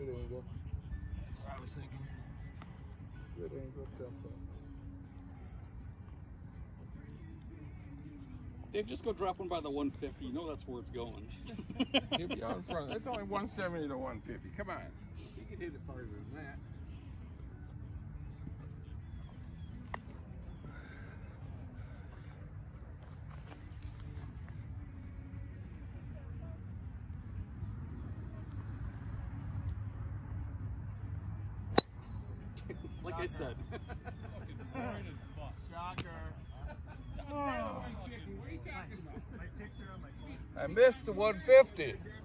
Good angle. That's what I was thinking. Good angle, tempo. Dave, just go drop one by the 150. You know that's where it's going. He'll be out in front. It's only 170 to 150. Come on. You can hit it farther than that. Like I said. I missed the 150.